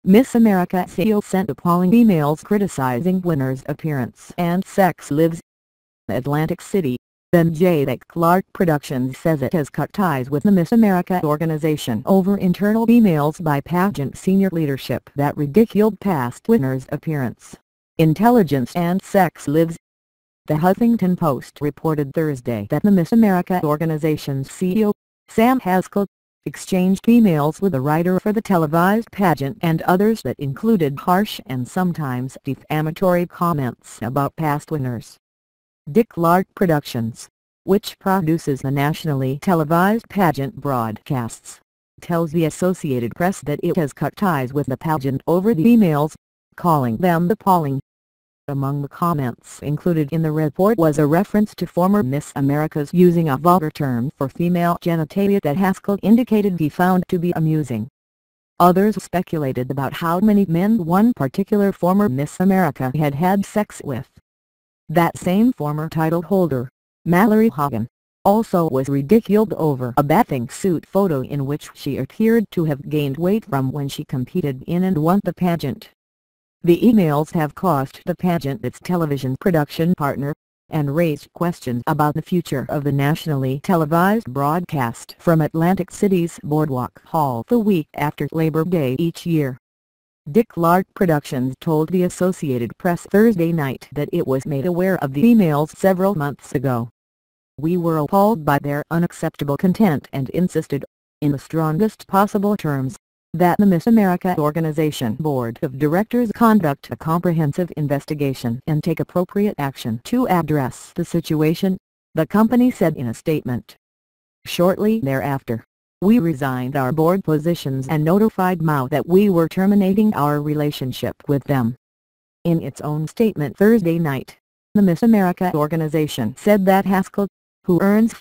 Miss America CEO sent appalling emails criticizing winner's appearance and sex lives. Atlantic City, then J. Clark Productions says it has cut ties with the Miss America organization over internal emails by pageant senior leadership that ridiculed past winners' appearance, intelligence and sex lives. The Huffington Post reported Thursday that the Miss America organization's CEO, Sam Haskell, exchanged emails with the writer for the televised pageant and others that included harsh and sometimes defamatory comments about past winners. Clark Productions, which produces the nationally televised pageant broadcasts, tells the Associated Press that it has cut ties with the pageant over the emails, calling them appalling. Among the comments included in the report was a reference to former Miss America's using a vulgar term for female genitalia that Haskell indicated he found to be amusing. Others speculated about how many men one particular former Miss America had had sex with. That same former title holder, Mallory Hagan, also was ridiculed over a bathing suit photo in which she appeared to have gained weight from when she competed in and won the pageant. The emails have cost the pageant its television production partner, and raised questions about the future of the nationally televised broadcast from Atlantic City's Boardwalk Hall the week after Labor Day each year. Clark Productions told the Associated Press Thursday night that it was made aware of the emails several months ago. "We were appalled by their unacceptable content and insisted, in the strongest possible terms, that the Miss America organization board of directors conduct a comprehensive investigation and take appropriate action to address the situation," the company said in a statement. Shortly thereafter, "We resigned our board positions and notified MAU that we were terminating our relationship with them." In its own statement Thursday night, the Miss America organization said that Haskell, who earns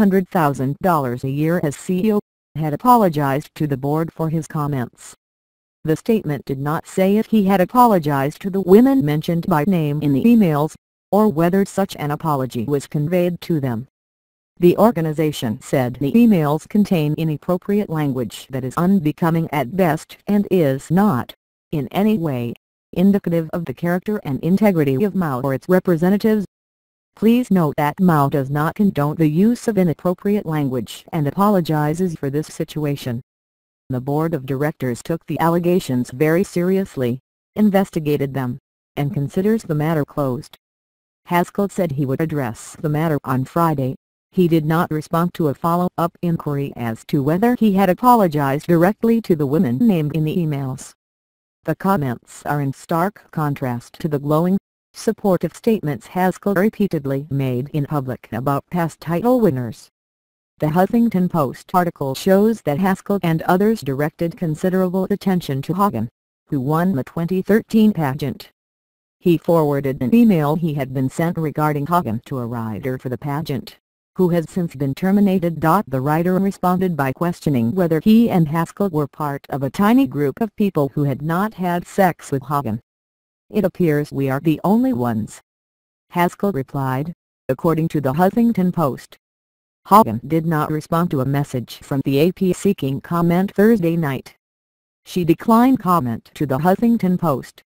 $500,000 a year as CEO, had apologized to the board for his comments. The statement did not say if he had apologized to the women mentioned by name in the emails, or whether such an apology was conveyed to them. The organization said the emails contain inappropriate language that is unbecoming at best and is not, in any way, indicative of the character and integrity of MAU or its representatives. Please note that MAU does not condone the use of inappropriate language and apologizes for this situation. The board of directors took the allegations very seriously, investigated them, and considers the matter closed. Haskell said he would address the matter on Friday. He did not respond to a follow-up inquiry as to whether he had apologized directly to the women named in the emails. The comments are in stark contrast to the glowing, supportive statements Haskell repeatedly made in public about past title winners. The Huffington Post article shows that Haskell and others directed considerable attention to Hagan, who won the 2013 pageant. He forwarded an email he had been sent regarding Hagan to a writer for the pageant, who has since been terminated. The writer responded by questioning whether he and Haskell were part of a tiny group of people who had not had sex with Hagan. "It appears we are the only ones," Haskell replied, according to the Huffington Post. Hagan did not respond to a message from the AP seeking comment Thursday night. She declined comment to the Huffington Post.